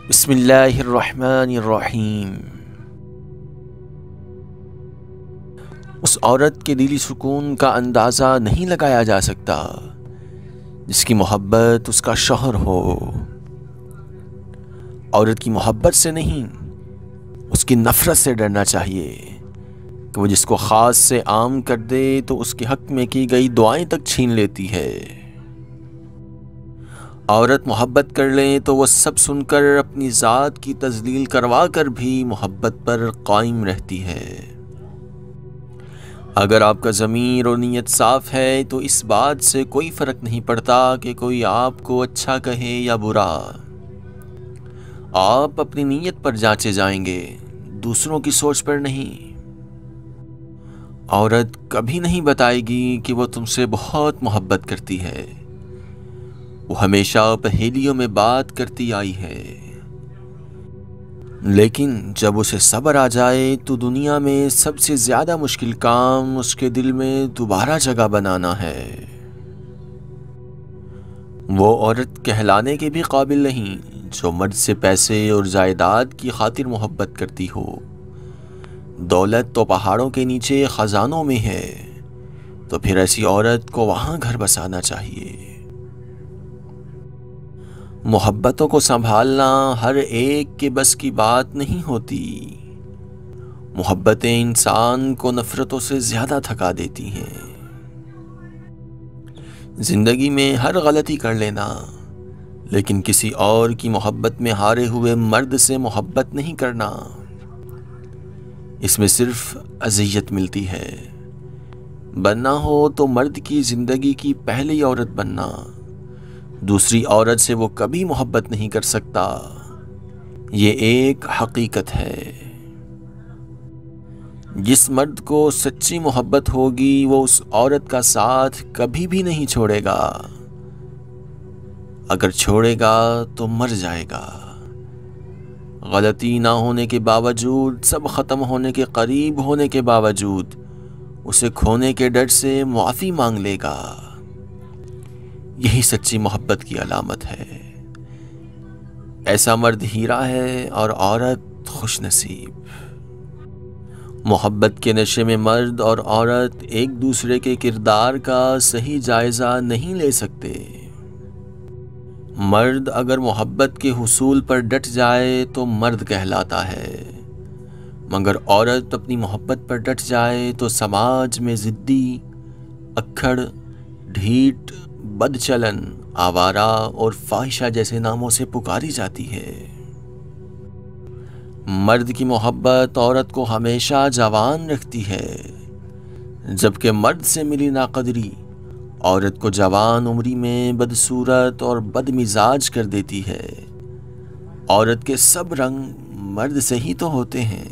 بسم اللہ الرحمن الرحیم۔ اس عورت کے دلی سکون کا اندازہ نہیں لگایا جا سکتا جس کی محبت اس کا شوہر ہو۔ عورت کی محبت سے نہیں، اس کی نفرت سے ڈرنا چاہیے کہ وہ جس کو خاص سے عام کر دے تو اس کے حق میں کی گئی دعائیں تک چھین لیتی ہے۔ عورت محبت کر لیں تو وہ سب سن کر اپنی ذات کی تذلیل کروا کر بھی محبت پر قائم رہتی ہے۔ اگر آپ کا ضمیر اور نیت صاف ہے تو اس بات سے کوئی فرق نہیں پڑتا کہ کوئی آپ کو اچھا کہے یا برا۔ آپ اپنی نیت پر جانچے جائیں گے، دوسروں کی سوچ پر نہیں۔ عورت کبھی نہیں بتائے گی کہ وہ تم سے بہت محبت کرتی ہے، وہ ہمیشہ پہیلیوں میں بات کرتی آئی ہے، لیکن جب اسے صبر آ جائے تو دنیا میں سب سے زیادہ مشکل کام اس کے دل میں دوبارہ جگہ بنانا ہے۔ وہ عورت کہلانے کے بھی قابل نہیں جو مرد سے پیسے اور جائیداد کی خاطر محبت کرتی ہو۔ دولت تو پہاڑوں کے نیچے خزانوں میں ہے، تو پھر ایسی عورت کو وہاں گھر بسانا چاہیے۔ محبتوں کو سنبھالنا ہر ایک کے بس کی بات نہیں ہوتی۔ محبتیں انسان کو نفرتوں سے زیادہ تھکا دیتی ہیں۔ زندگی میں ہر غلطی کر لینا، لیکن کسی اور کی محبت میں ہارے ہوئے مرد سے محبت نہیں کرنا، اس میں صرف اذیت ملتی ہے۔ بننا ہو تو مرد کی زندگی کی پہلی عورت بننا، دوسری عورت سے وہ کبھی محبت نہیں کر سکتا، یہ ایک حقیقت ہے۔ جس مرد کو سچی محبت ہوگی وہ اس عورت کا ساتھ کبھی بھی نہیں چھوڑے گا، اگر چھوڑے گا تو مر جائے گا۔ غلطی نہ ہونے کے باوجود، سب ختم ہونے کے قریب ہونے کے باوجود اسے کھونے کے ڈر سے معافی مانگ لے گا، یہی سچی محبت کی علامت ہے۔ ایسا مرد ہیرا ہے اور عورت خوش نصیب۔ محبت کے نشے میں مرد اور عورت ایک دوسرے کے کردار کا صحیح جائزہ نہیں لے سکتے۔ مرد اگر محبت کے حصول پر ڈٹ جائے تو مرد کہلاتا ہے، مگر عورت اپنی محبت پر ڈٹ جائے تو سماج میں ضدی، اکھڑ، ڈھیٹ، بد چلن، آوارہ اور فاحشہ جیسے ناموں سے پکاری جاتی ہے۔ مرد کی محبت عورت کو ہمیشہ جوان رکھتی ہے، جبکہ مرد سے ملی ناقدری عورت کو جوان عمری میں بدصورت اور بد مزاج کر دیتی ہے۔ عورت کے سب رنگ مرد سے ہی تو ہوتے ہیں۔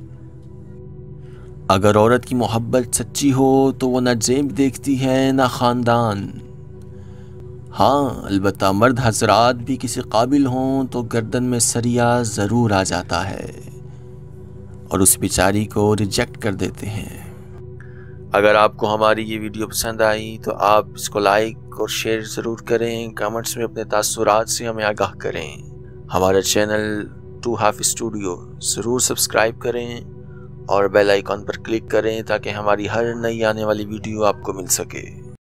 اگر عورت کی محبت سچی ہو تو وہ نہ جیب دیکھتی ہے نہ خاندان۔ ہاں، البتہ مرد حضرات بھی کسی قابل ہوں تو گردن میں سریا ضرور آ جاتا ہے اور اس بیچاری کو ریجیکٹ کر دیتے ہیں۔ اگر آپ کو ہماری یہ ویڈیو پسند آئی تو آپ اس کو لائک اور شیئر ضرور کریں، کمنٹس میں اپنے تاثرات سے ہمیں آگاہ کریں۔ ہمارا چینل ٹو ہاف اسٹوڈیو ضرور سبسکرائب کریں اور بیل آئیکن پر کلک کریں تاکہ ہماری ہر نئی آنے والی ویڈیو آپ کو مل سکے۔